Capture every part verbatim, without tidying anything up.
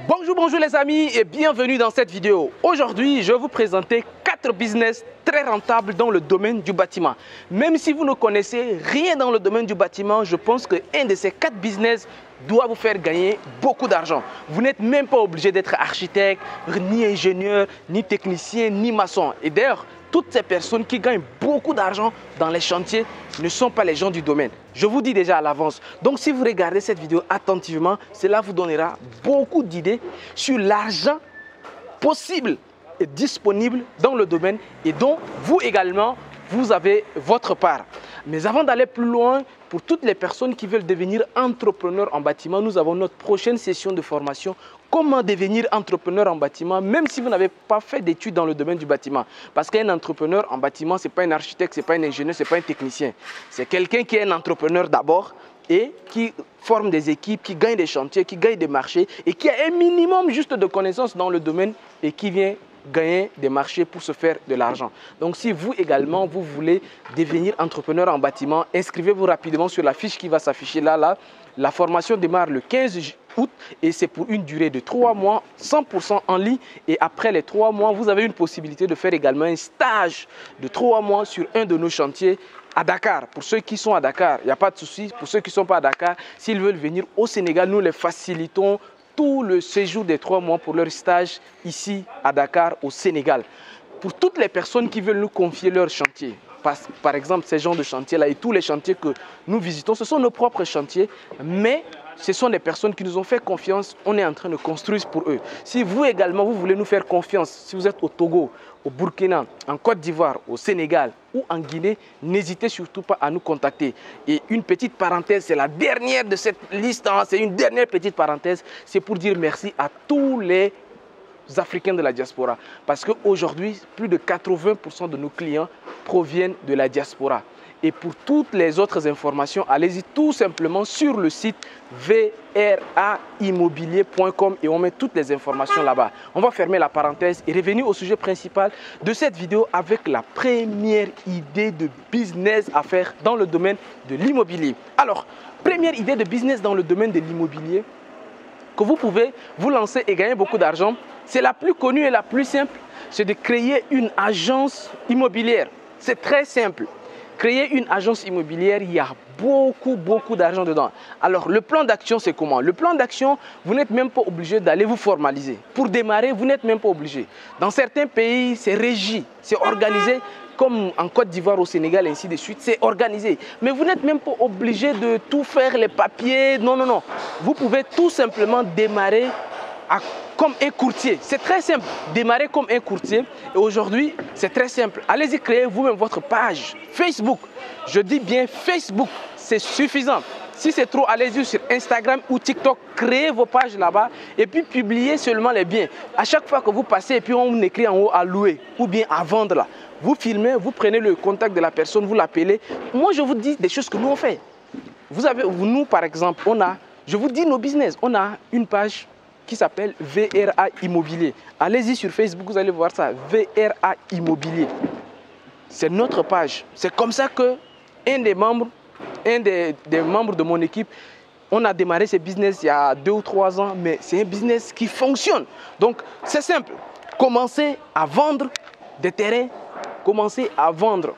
Bonjour, bonjour les amis et bienvenue dans cette vidéo. Aujourd'hui, je vais vous présenter quatre business très rentables dans le domaine du bâtiment. Même si vous ne connaissez rien dans le domaine du bâtiment, je pense qu'un de ces quatre business doit vous faire gagner beaucoup d'argent. Vous n'êtes même pas obligé d'être architecte, ni ingénieur, ni technicien, ni maçon. Et d'ailleurs, toutes ces personnes qui gagnent beaucoup d'argent dans les chantiers ne sont pas les gens du domaine. Je vous dis déjà à l'avance. Donc si vous regardez cette vidéo attentivement, cela vous donnera beaucoup d'idées sur l'argent possible et disponible dans le domaine et dont vous également, vous avez votre part. Mais avant d'aller plus loin, pour toutes les personnes qui veulent devenir entrepreneurs en bâtiment, nous avons notre prochaine session de formation. Comment devenir entrepreneur en bâtiment, même si vous n'avez pas fait d'études dans le domaine du bâtiment. Parce qu'un entrepreneur en bâtiment, ce n'est pas un architecte, ce n'est pas un ingénieur, ce n'est pas un technicien. C'est quelqu'un qui est un entrepreneur d'abord et qui forme des équipes, qui gagne des chantiers, qui gagne des marchés et qui a un minimum juste de connaissances dans le domaine et qui vient gagner des marchés pour se faire de l'argent. Donc si vous également, vous voulez devenir entrepreneur en bâtiment, inscrivez-vous rapidement sur la fiche qui va s'afficher là, là. La formation démarre le quinze août et c'est pour une durée de trois mois, cent pour cent en ligne. Et après les trois mois, vous avez une possibilité de faire également un stage de trois mois sur un de nos chantiers à Dakar. Pour ceux qui sont à Dakar, il n'y a pas de souci. Pour ceux qui ne sont pas à Dakar, s'ils veulent venir au Sénégal, nous les facilitons tout le séjour des trois mois pour leur stage ici à Dakar, au Sénégal. Pour toutes les personnes qui veulent nous confier leur chantier, par, par exemple ces genres de chantiers-là et tous les chantiers que nous visitons, ce sont nos propres chantiers, mais ce sont des personnes qui nous ont fait confiance, on est en train de construire pour eux. Si vous également, vous voulez nous faire confiance, si vous êtes au Togo, au Burkina, en Côte d'Ivoire, au Sénégal ou en Guinée, n'hésitez surtout pas à nous contacter. Et une petite parenthèse, c'est la dernière de cette liste, hein, c'est une dernière petite parenthèse, c'est pour dire merci à tous les Africains de la diaspora. Parce qu'aujourd'hui, plus de quatre-vingts pour cent de nos clients proviennent de la diaspora. Et pour toutes les autres informations, allez-y tout simplement sur le site v r a immobilier point com et on met toutes les informations là-bas. On va fermer la parenthèse et revenir au sujet principal de cette vidéo avec la première idée de business à faire dans le domaine de l'immobilier. Alors, première idée de business dans le domaine de l'immobilier que vous pouvez vous lancer et gagner beaucoup d'argent, c'est la plus connue et la plus simple, c'est de créer une agence immobilière. C'est très simple. Créer une agence immobilière, il y a beaucoup, beaucoup d'argent dedans. Alors, le plan d'action, c'est comment? Le plan d'action, vous n'êtes même pas obligé d'aller vous formaliser. Pour démarrer, vous n'êtes même pas obligé. Dans certains pays, c'est régi, c'est organisé, comme en Côte d'Ivoire, au Sénégal, ainsi de suite, c'est organisé. Mais vous n'êtes même pas obligé de tout faire, les papiers, non, non, non. Vous pouvez tout simplement démarrer à, comme un courtier. C'est très simple, démarrer comme un courtier. Et aujourd'hui, c'est très simple. Allez-y, créez vous-même votre page Facebook. Je dis bien Facebook, c'est suffisant. Si c'est trop, allez-y sur Instagram ou TikTok, créez vos pages là-bas et puis publiez seulement les biens. À chaque fois que vous passez et puis on écrit en haut à louer ou bien à vendre là, vous filmez, vous prenez le contact de la personne, vous l'appelez. Moi, je vous dis des choses que nous on fait. Vous avez, nous par exemple, on a, je vous dis nos business, on a une page qui s'appelle V R A Immobilier. Allez-y sur Facebook, vous allez voir ça, V R A Immobilier. C'est notre page. C'est comme ça que un des membres, un des, des membres de mon équipe, on a démarré ce business il y a deux ou trois ans, mais c'est un business qui fonctionne. Donc, c'est simple. Commencez à vendre des terrains, commencez à vendre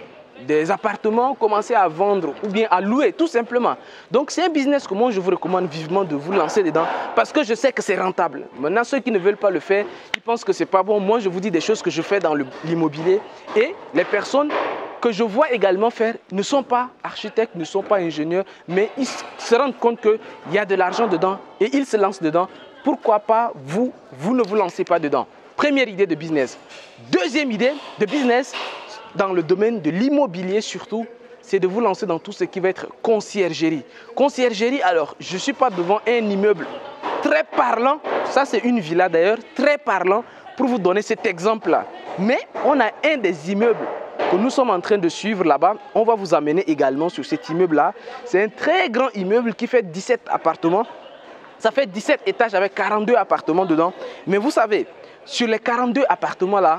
des appartements, commencer à vendre ou bien à louer tout simplement. Donc c'est un business que moi je vous recommande vivement de vous lancer dedans parce que je sais que c'est rentable. Maintenant ceux qui ne veulent pas le faire, ils pensent que c'est pas bon. Moi je vous dis des choses que je fais dans l'immobilier et les personnes que je vois également faire ne sont pas architectes, ne sont pas ingénieurs, mais ils se rendent compte qu'il y a de l'argent dedans et ils se lancent dedans. Pourquoi pas vous, vous ne vous lancez pas dedans? Première idée de business. Deuxième idée de business, dans le domaine de l'immobilier surtout, c'est de vous lancer dans tout ce qui va être conciergerie. Conciergerie, alors, je ne suis pas devant un immeuble très parlant, ça c'est une villa d'ailleurs, très parlant, pour vous donner cet exemple-là. Mais on a un des immeubles que nous sommes en train de suivre là-bas, on va vous amener également sur cet immeuble-là. C'est un très grand immeuble qui fait dix-sept appartements. Ça fait dix-sept étages avec quarante-deux appartements dedans. Mais vous savez, sur les quarante-deux appartements-là,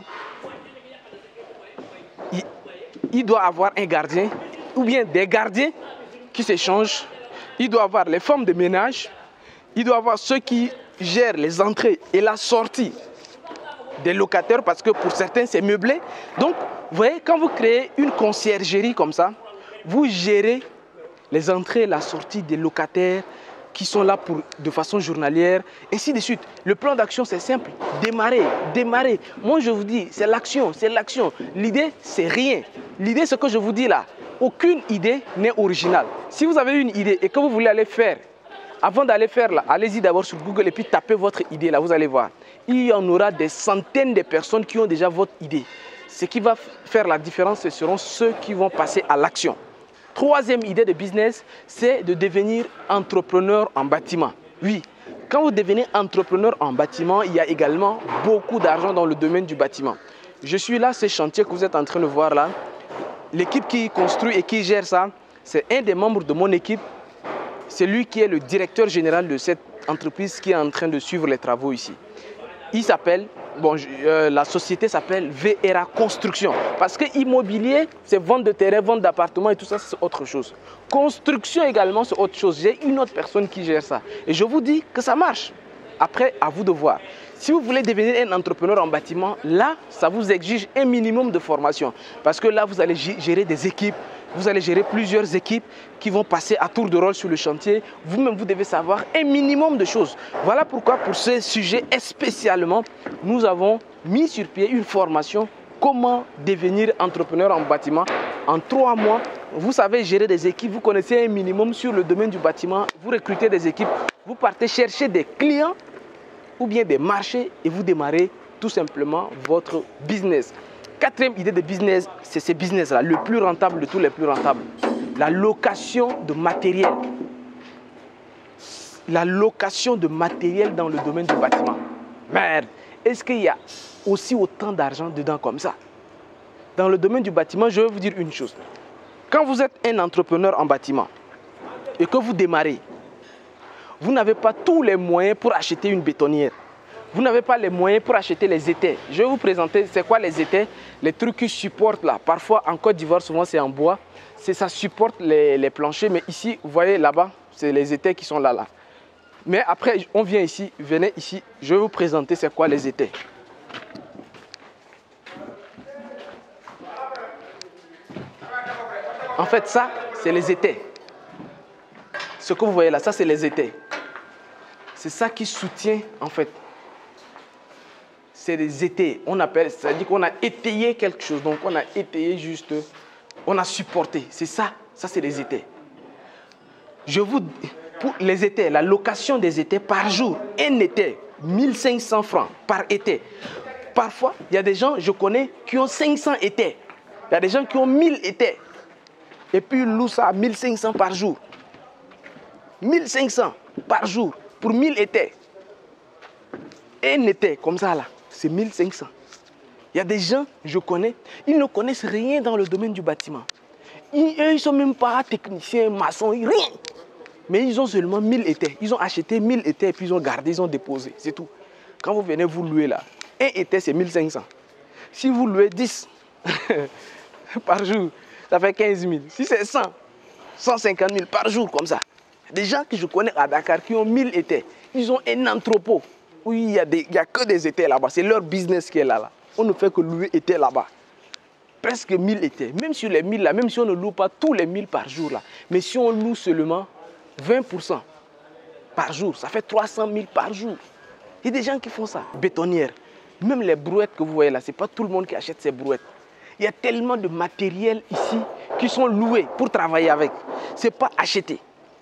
il, il doit avoir un gardien ou bien des gardiens qui s'échangent. Il doit avoir les femmes de ménage. Il doit avoir ceux qui gère les entrées et la sortie des locataires parce que pour certains, c'est meublé. Donc, vous voyez, quand vous créez une conciergerie comme ça, vous gérez les entrées et la sortie des locataires qui sont là pour, de façon journalière, ainsi de suite. Le plan d'action, c'est simple. Démarrer, démarrer. Moi, je vous dis, c'est l'action, c'est l'action. L'idée, c'est rien. L'idée, ce que je vous dis là, aucune idée n'est originale. Si vous avez une idée et que vous voulez aller faire, avant d'aller faire là, allez-y d'abord sur Google et puis tapez votre idée là, vous allez voir. Il y en aura des centaines de personnes qui ont déjà votre idée. Ce qui va faire la différence, ce seront ceux qui vont passer à l'action. Troisième idée de business, c'est de devenir entrepreneur en bâtiment. Oui, quand vous devenez entrepreneur en bâtiment, il y a également beaucoup d'argent dans le domaine du bâtiment. Je suis là, ce chantier que vous êtes en train de voir là. L'équipe qui construit et qui gère ça, c'est un des membres de mon équipe. C'est lui qui est le directeur général de cette entreprise qui est en train de suivre les travaux ici. Il s'appelle, bon, euh, la société s'appelle V R A Construction. Parce que immobilier, c'est vente de terrain, vente d'appartements et tout ça, c'est autre chose. Construction également, c'est autre chose. J'ai une autre personne qui gère ça. Et je vous dis que ça marche. Après, à vous de voir. Si vous voulez devenir un entrepreneur en bâtiment, là, ça vous exige un minimum de formation. Parce que là, vous allez gérer des équipes. Vous allez gérer plusieurs équipes qui vont passer à tour de rôle sur le chantier. Vous-même, vous devez savoir un minimum de choses. Voilà pourquoi, pour ce sujet spécialement, nous avons mis sur pied une formation comment devenir entrepreneur en bâtiment. En trois mois, vous savez gérer des équipes, vous connaissez un minimum sur le domaine du bâtiment, vous recrutez des équipes, vous partez chercher des clients ou bien des marchés et vous démarrez tout simplement votre business. Quatrième idée de business, c'est ce business-là, le plus rentable de tous les plus rentables. La location de matériel. La location de matériel dans le domaine du bâtiment. Merde, est-ce qu'il y a aussi autant d'argent dedans comme ça? Dans le domaine du bâtiment, je vais vous dire une chose. Quand vous êtes un entrepreneur en bâtiment et que vous démarrez, vous n'avez pas tous les moyens pour acheter une bétonnière. Vous n'avez pas les moyens pour acheter les étais. Je vais vous présenter c'est quoi les étais, les trucs qui supportent là. Parfois en Côte d'Ivoire, souvent c'est en bois. Ça supporte les, les planchers, mais ici, vous voyez là-bas, c'est les étais qui sont là, là. Mais après, on vient ici, venez ici, je vais vous présenter c'est quoi les étais. En fait, ça, c'est les étais. Ce que vous voyez là, ça c'est les étais. C'est ça qui soutient en fait. C'est des étais. On appelle, c'est-à-dire qu'on a étayé quelque chose. Donc on a étayé juste, on a supporté. C'est ça, ça c'est les étais. Je vous, pour les étais, la location des étais par jour, un été, mille cinq cents francs par été. Parfois, il y a des gens, je connais, qui ont cinq cents étais. Il y a des gens qui ont mille étais. Et puis ils louent ça à mille cinq cents par jour. mille cinq cents par jour pour mille étais. Un été comme ça là, c'est mille cinq cents. Il y a des gens, je connais, ils ne connaissent rien dans le domaine du bâtiment. Ils ne sont même pas techniciens, maçons, rien. Mais ils ont seulement mille étais. Ils ont acheté mille étais et puis ils ont gardé, ils ont déposé. C'est tout. Quand vous venez vous louer là, un été c'est mille cinq cents. Si vous louez dix par jour, ça fait quinze mille. Si c'est cent, cent cinquante mille par jour comme ça. Des gens que je connais à Dakar qui ont mille étais, ils ont un entrepôt où il n'y a, a que des étais là-bas. C'est leur business qui est là, là. On ne fait que louer étais là-bas. Presque mille étais. Même sur les mille là, même si on ne loue pas tous les mille par jour là. Mais si on loue seulement vingt pour cent par jour, ça fait trois cent mille par jour. Il y a des gens qui font ça. Bétonnières. Même les brouettes que vous voyez là, ce n'est pas tout le monde qui achète ces brouettes. Il y a tellement de matériel ici qui sont loués pour travailler avec. Ce n'est pas acheté.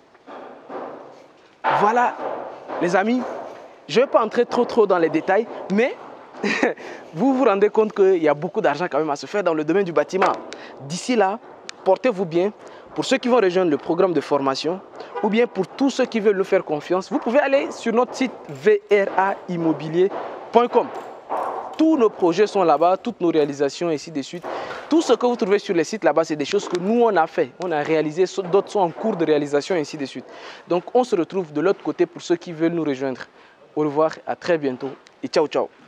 Voilà, les amis, je ne vais pas entrer trop trop dans les détails, mais vous vous rendez compte qu'il y a beaucoup d'argent quand même à se faire dans le domaine du bâtiment. D'ici là, portez-vous bien. Pour ceux qui vont rejoindre le programme de formation, ou bien pour tous ceux qui veulent nous faire confiance, vous pouvez aller sur notre site v r a immobilier point com. Tous nos projets sont là-bas, toutes nos réalisations, ainsi de suite. Tout ce que vous trouvez sur les sites là-bas, c'est des choses que nous, on a fait. On a réalisé, d'autres sont en cours de réalisation, ainsi de suite. Donc, on se retrouve de l'autre côté pour ceux qui veulent nous rejoindre. Au revoir, à très bientôt et ciao, ciao.